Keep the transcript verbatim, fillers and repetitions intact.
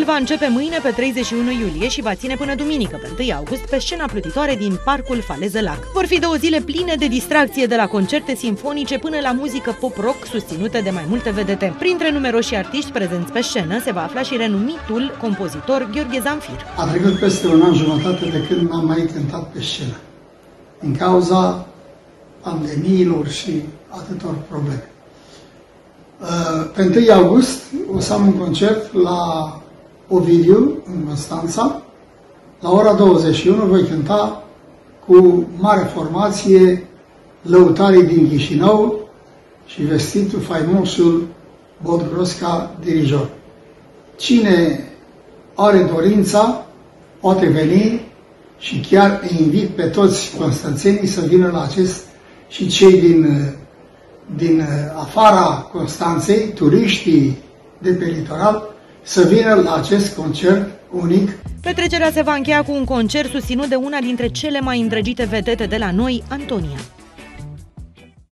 El va începe mâine pe treizeci și unu iulie și va ține până duminică pe întâi august pe scena plutitoare din Parcul Faleză Lac. Vor fi două zile pline de distracție, de la concerte simfonice până la muzică pop-rock susținută de mai multe vedete. Printre numeroși artiști prezenți pe scenă se va afla și renumitul compozitor Gheorghe Zamfir. A trecut peste un an jumătate de când n-am mai cântat pe scenă, din cauza pandemiilor și atâtor probleme. Pe întâi august o să am un concert la Ovidiu, în Constanța. La ora douăzeci și unu voi cânta cu mare formație Lăutarii din Chișinău și vestitul faimosul Bodgrosca dirijor. Cine are dorința poate veni și chiar îi invit pe toți constanțenii să vină la acest, și cei din, din afara Constanței, turiștii de pe litoral, să vină la acest concert unic. Petrecerea se va încheia cu un concert susținut de una dintre cele mai îndrăgite vedete de la noi, Antonia.